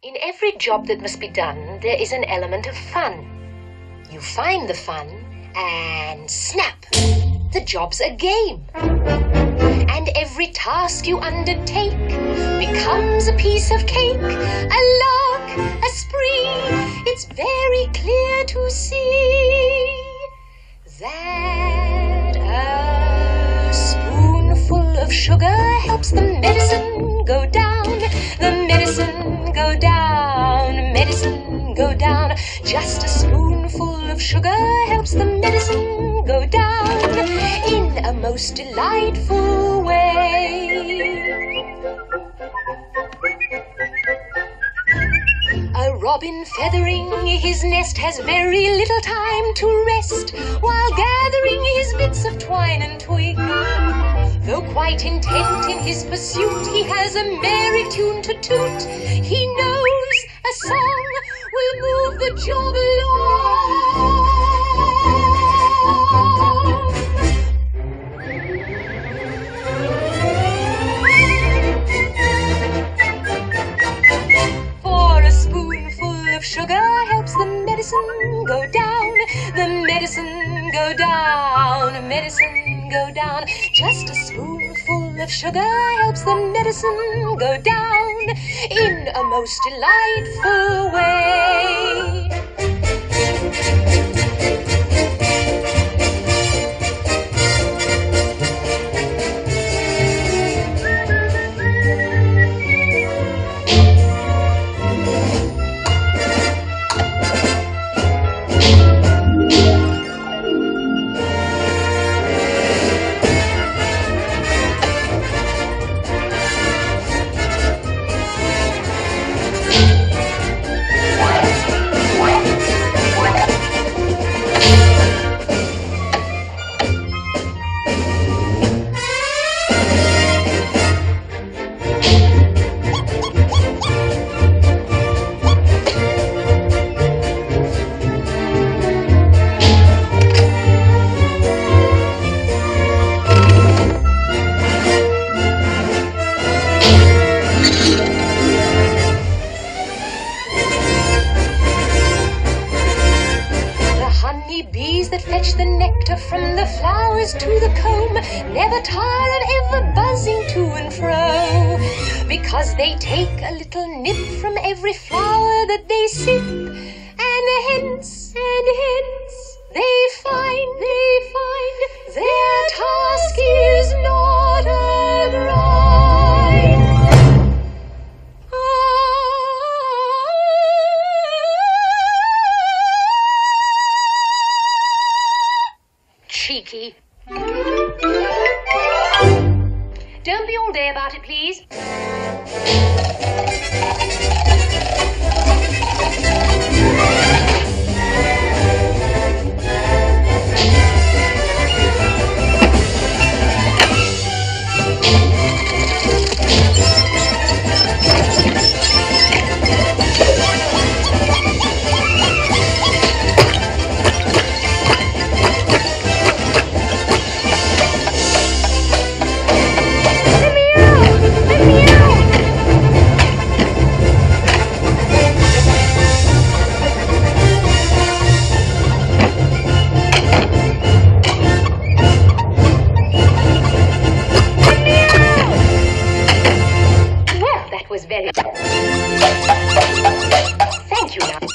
In every job that must be done, there is an element of fun. You find the fun, and snap! The job's a game. And every task you undertake becomes a piece of cake, a lark, a spree. It's very clear to see that a spoonful of sugar helps the medicine go down, the medicine go down, medicine go down. Just a spoonful of sugar helps the medicine go down in a most delightful way. A robin feathering his nest has very little time to rest while gathering his bits of twine and twig. Though quite intent in his pursuit, he has a merry tune to toot. He knows a song will move the job along. For a spoonful of sugar helps the medicine go down, the medicine go down, medicine go down. Just a spoonful of sugar helps the medicine go down in a most delightful way. Bees that fetch the nectar from the flowers to the comb never tire of ever buzzing to and fro, because they take a little nip from every flower that they sip, and hence they find their task is not a grind. Cheeky. Don't be all day about it, please. Was very... Thank you now.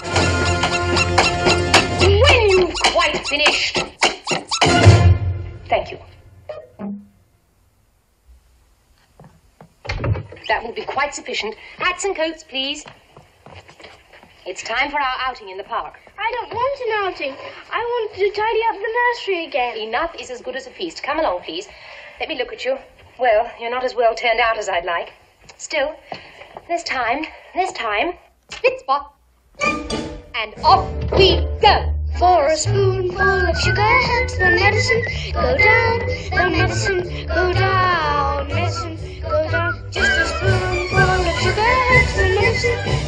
When you've quite finished... Thank you. That will be quite sufficient. Hats and coats, please. It's time for our outing in the park. I don't want an outing. I want to tidy up the nursery again. Enough is as good as a feast. Come along, please. Let me look at you. Well, you're not as well turned out as I'd like. Still, there's time. Spit spot. And off we go. For a spoonful of sugar helps the medicine go down, the medicine go down, medicine go down. Just a spoonful of sugar helps the medicine